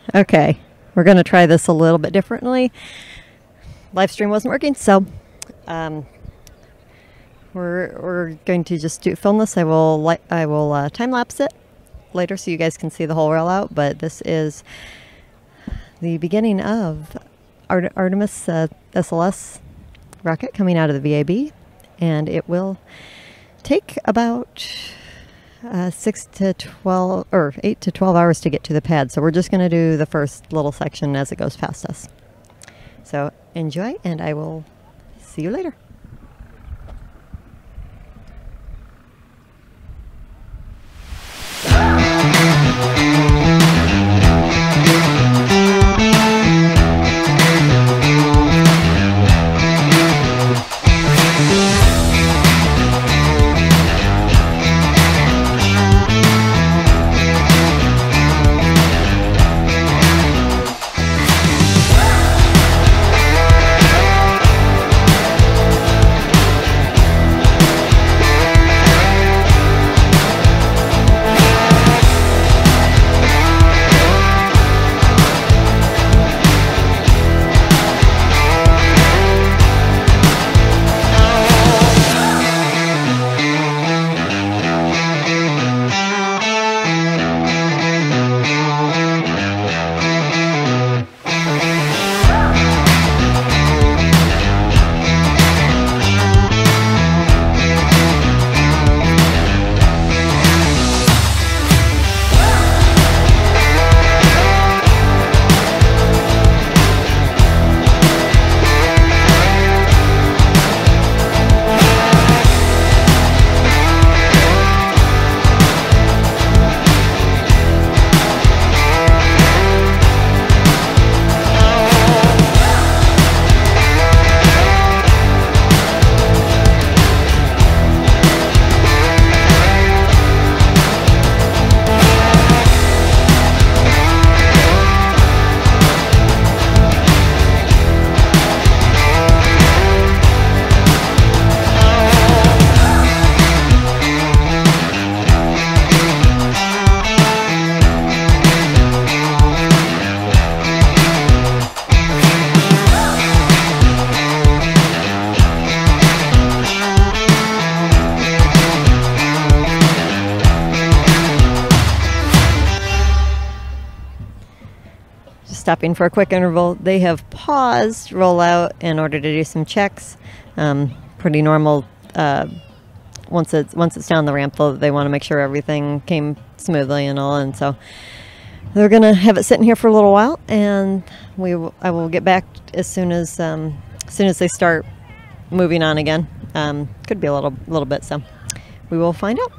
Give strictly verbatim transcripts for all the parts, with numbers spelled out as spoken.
Okay, we're going to try this a little bit differently. Live stream wasn't working, so um, we're we're going to just do film this. I will li I will uh, time lapse it later so you guys can see the whole rollout. But this is the beginning of Art Artemis uh, S L S rocket coming out of the V A B, and it will take about Uh, six to twelve or eight to twelve hours to get to the pad. So we're just going to do the first little section as it goes past us. So enjoy, and I will see you later. Stopping for a quick interval. They have paused rollout in order to do some checks. Um, pretty normal. Uh, once it's once it's down the ramp, they want to make sure everything came smoothly and all, and so they're gonna have it sitting here for a little while, and we w I will get back as soon as um, as soon as they start moving on again. Um, could be a little little bit, so we will find out.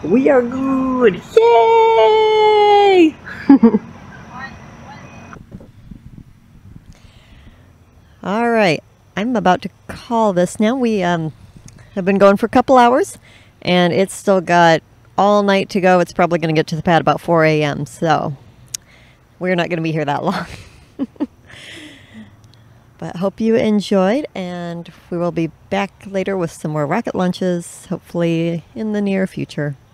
We are good! Yay! All right, I'm about to call this now. We um, have been going for a couple hours, and it's still got all night to go. It's probably going to get to the pad about four A M, so we're not going to be here that long. But hope you enjoyed, and we will be back later with some more rocket launches, hopefully in the near future.